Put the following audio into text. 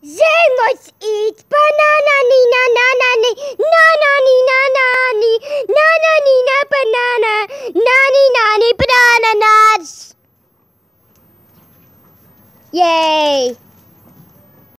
They must eat banana nina nana ni nana ni nana ni nana nina banana nani nani banana nuts. Yay!